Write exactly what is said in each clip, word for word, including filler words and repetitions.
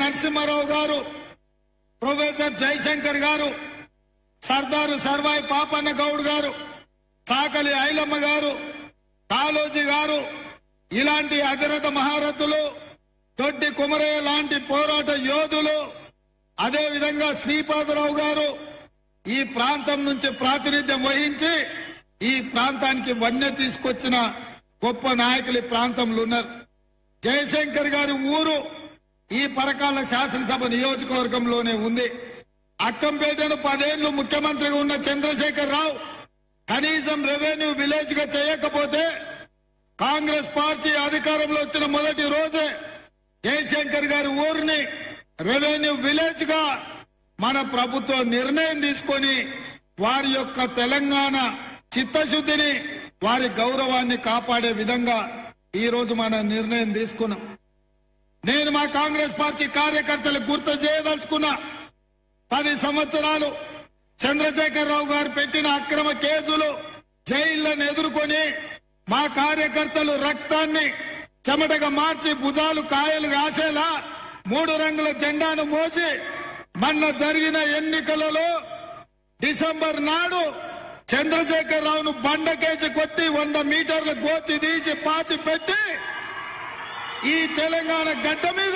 నరసింహారావు గారు, ప్రొఫెసర్ జయశంకర్ గారు, సర్దారు సర్వాయి పాపన్న గౌడ్ గారు, సాకలి ఐలమ్మ గారు, కాళోజీ గారు, ఇలాంటి అధిరథ మహారథులు, దొడ్డి కుమరయ్య లాంటి పోరాట యోధులు, అదే విధంగా శ్రీపాదరావు గారు ఈ ప్రాంతం నుంచి ప్రాతినిధ్యం వహించి ఈ ప్రాంతానికి వన్నె తీసుకొచ్చిన గొప్ప నాయకులు ఈ ప్రాంతంలో ఉన్నారు. జయశంకర్ గారి ఊరు ఈ పరకాల శాసనసభ నియోజకవర్గంలోనే ఉంది. అక్కంపేటను పదేళ్లు ముఖ్యమంత్రిగా ఉన్న చంద్రశేఖర్ రావు కనీసం రెవెన్యూ విలేజ్ గా చేయకపోతే కాంగ్రెస్ పార్టీ అధికారంలో వచ్చిన మొదటి రోజే జయశంకర్ గారి ఊరిని రెవెన్యూ విలేజ్ గా మన ప్రభుత్వం నిర్ణయం తీసుకొని వారి యొక్క తెలంగాణ చిత్తశుద్ధిని, వారి గౌరవాన్ని కాపాడే విధంగా ఈ రోజు మన నిర్ణయం తీసుకున్నాం. నేను మా కాంగ్రెస్ పార్టీ కార్యకర్తలకు గుర్తు చేయదలుచుకున్నా, పది సంవత్సరాలు చంద్రశేఖర్ రావు గారు పెట్టిన అక్రమ కేసులు, జైళ్లను ఎదుర్కొని మా కార్యకర్తలు రక్తాన్ని చెమటగా మార్చి భుజాలు కాయలు కాసేలా మూడు రంగుల జెండాను మోసి మొన్న జరిగిన ఎన్నికలలో డిసెంబర్ నాడు చంద్రశేఖర్ రావును బండకేసి కొట్టి వంద మీటర్ల గోతి తీసి పాతి పెట్టి ఈ తెలంగాణ గడ్డ మీద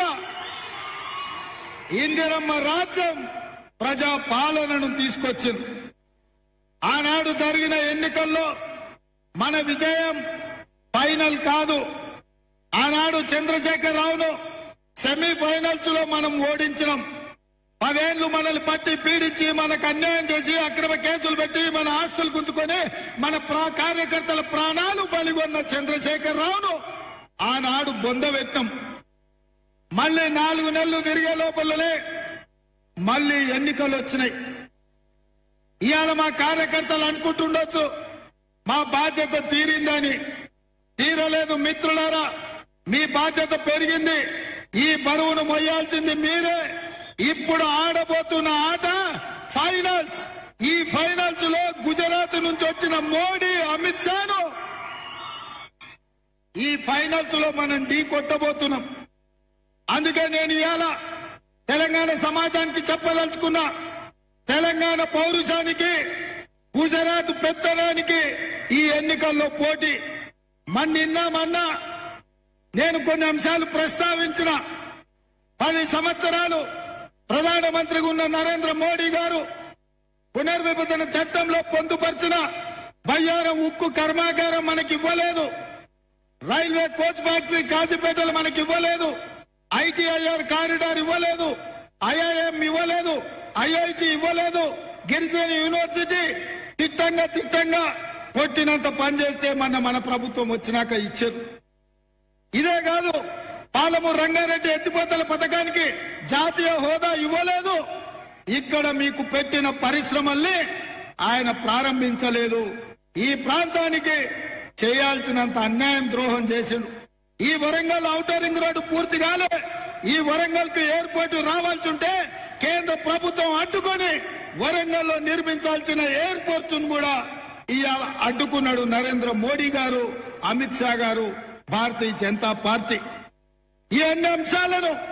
ఇందిరమ్మ రాజ్యం ప్రజా పాలనను తీసుకొచ్చింది. ఆనాడు జరిగిన ఎన్నికల్లో మన విజయం ఫైనల్ కాదు. ఆనాడు చంద్రశేఖర్ రావును సెమీఫైనల్స్ లో మనం ఓడించినాం. పదేళ్లు మనల్ని పట్టి పీడించి మనకు అన్యాయం చేసి అక్రమ కేసులు పెట్టి మన ఆస్తులు గుంజుకొని మన కార్యకర్తల ప్రాణాలు బలిగొన్న చంద్రశేఖర్ రావును ఆనాడు బొందబెట్టాం. మళ్ళీ నాలుగు నెలలు తిరిగే లోపలనే మళ్ళీ ఎన్నికలు వచ్చినాయి. ఇవాళ మా కార్యకర్తలు అనుకుంటుండొచ్చు మా బాధ్యత తీరిందని. తీరలేదు మిత్రులారా, మీ బాధ్యత పెరిగింది. ఈ బరువును మొయ్యాల్సింది మీరే. ఇప్పుడు ఆడబోతున్న ఆట ఫైనల్స్. ఈ ఫైనల్స్ లో గుజరాత్ నుంచి వచ్చిన మోడీ, అమిత్ షాను ఈ ఫైనల్స్ లో మనం ఢీ కొట్టబోతున్నాం. అందుకే నేను ఇవాళ తెలంగాణ సమాజానికి చెప్పదలుచుకున్నా, తెలంగాణ పౌరుషానికి, గుజరాత్ పెత్తనానికి ఈ ఎన్నికల్లో పోటీ. మన నిన్నామన్నా నేను కొన్ని అంశాలు ప్రస్తావించిన. పది సంవత్సరాలు ప్రధానమంత్రిగా ఉన్న నరేంద్ర మోడీ గారు పునర్విభజన చట్టంలో పొందుపరిచిన బయ్యారం ఉక్కు కర్మాగారం మనకి ఇవ్వలేదు. రైల్వే కోచ్ ఫ్యాక్టరీ కాజీపేటలు మనకి ఇవ్వలేదు. ఐటీఐఆర్ కారిడార్ ఇవ్వలేదు. ఐఐఎం ఇవ్వలేదు. ఐఐటి ఇవ్వలేదు. గిరిజన యూనివర్సిటీ తిట్టంగా తిట్టంగా కొట్టినంత పనిచేస్తే మన మన ప్రభుత్వం వచ్చినాక ఇచ్చారు. ఇదే కాదు, పాలమూరు రంగారెడ్డి ఎత్తిపోతల పథకానికి జాతీయ హోదా ఇవ్వలేదు. ఇక్కడ మీకు పెట్టిన పరిశ్రమల్ని ఆయన ప్రారంభించలేదు. ఈ ప్రాంతానికి చేయాల్సినంత అన్యాయం, ద్రోహం చేసిండు. ఈ వరంగల్ ఔటర్ రింగ్ రోడ్డు పూర్తి కాలే. ఈ వరంగల్ కు ఎయిర్పోర్ట్ రావాల్సి ఉంటే కేంద్ర ప్రభుత్వం అడ్డుకొని వరంగల్ లో నిర్మించాల్సిన ఎయిర్పోర్ట్ కూడా ఇవాళ అడ్డుకున్నాడు నరేంద్ర మోడీ గారు, అమిత్ షా గారు, భారతీయ జనతా పార్టీ. ఈ అన్ని అంశాలను